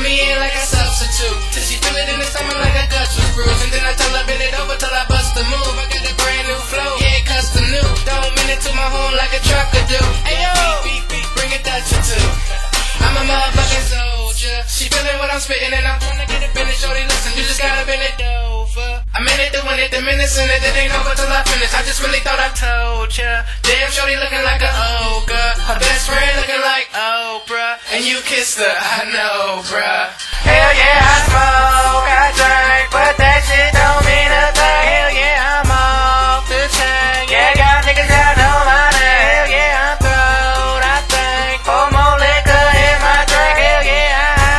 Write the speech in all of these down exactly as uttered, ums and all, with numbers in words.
me in like a substitute, till she feel it in the stomach like her guts was bruised. And then I tell her bend it over till I bust a move. I got a brand new flow, yeah, custom new. Don't mean it to my horn like a trucker do. Ayo, beep, beep, beep, bring a Dutch or two. I'm a motherfucking soldier. She feeling what I'm spitting and I'm trying to get it finished. Shorty, listen, you just gotta bend it over. I'm in it doing it, the minutes in it, it ain't over till I finish. I just really thought I told ya. Damn, shorty looking like a ogre. Her best friend looking like Oprah. And you kissed her, I know, bruh. Hell yeah, I smoke, I drink, but that shit don't mean a thing. Hell yeah, I'm off the chain. Yeah, y'all niggas, y'all know my name. Hell yeah, I'm throwed, I think. Pour more liquor in my drink. Hell yeah,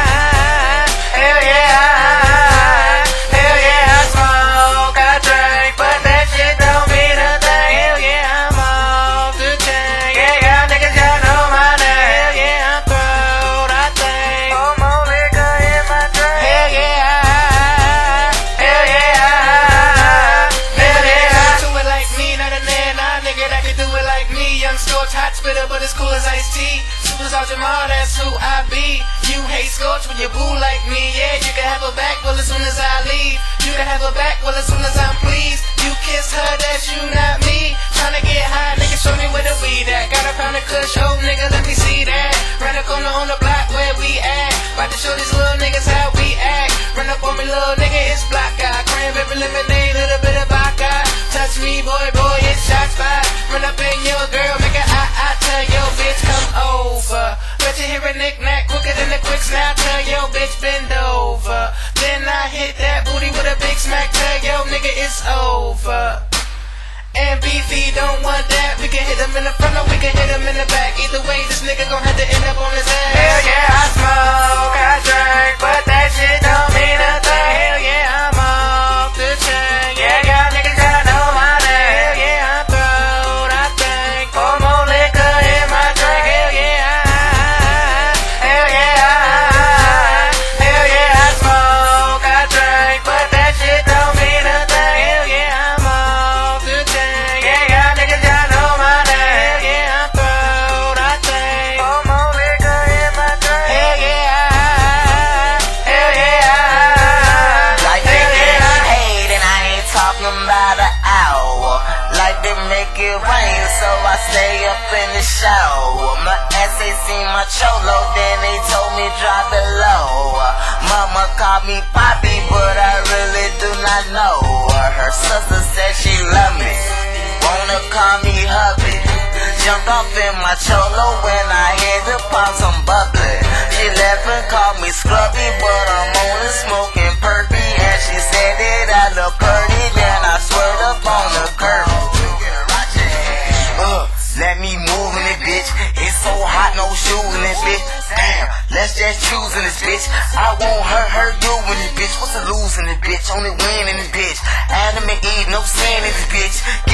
hell yeah, hell yeah, I smoke, I drink, but that shit don't mean a thing. Hell yeah, I'm off the chain. Yeah, y'all niggas, y'all know my name. Hell yeah, I'm throwed, I think. Pour more liquor in my drink. Hell yeah, hell yeah, hell yeah. Do it like me, not a man, nah, nigga that can do it like me. Young Scorch, hot spitter, but as cool as iced tea. Super Sergeant Jamal, that's who I be. You hate Scorch when you boo like me. Yeah, you can have her back, well as soon as I leave. You can have her back, well as soon as I'm pleased. You kiss her, that's you, not me. Tryna get high, nigga, show me where the weed at. Got a pound of kush, oh nigga, let me see that. Run a corner on the block where we at. About to show these little niggas how we act. Run up on me, little nigga, it's black guy. Cranberry lemonade, little bit of vodka. Touch me, boy, boy, it's shot spot. Run up in your girl, make a I, I tell your bitch come over. Bet you hear a knick-knack quicker than a quick snap. Tell your bitch bend over. Then I hit that booty with a big smack. Tell yo nigga it's over. And Beefy don't want that. We can hit him in the front or we can hit him in the back. Either way, this nigga gon' have to end up on his ass. Hell yeah, I smoke, I drink, but that shit don't mean a thing. Hell yeah, I'm off the chain. Yeah, y'all niggas gotta know my name. Hell yeah, I'm throwed, I think. Pour more liquor in my drink. Hell yeah, hell yeah, hell yeah, I smoke, I drink, but that shit don't mean a thing. Hell yeah, I'm off the chain. Yeah, y'all niggas, y'all know my name. Hell yeah, I'm throwed, I think. Pour more liquor in my drink. Hell yeah, hell yeah, Like they get paid and I ain't talking about an hour. Like they make it rain, so I stay up in the shower. My ass ain't seen my cholo, then they told me drop it low. Mama called me Poppy, but I really do not know her. Her sister said she love me, wanna call me hubby. Jumped off in my cholo when I had to pop some bubbly. She left and called me scrubby, but I'm only smoking perky. And she said that I look pretty, then I sweat up on the curb. Uh, let me move in it, bitch. It's so hot, no shoes in it, bitch. Damn, let's just choose in this bitch. I won't hurt, hurt you in this bitch. What's the lose in this bitch? Only win in this bitch. Adam and Eve, no sin in this bitch.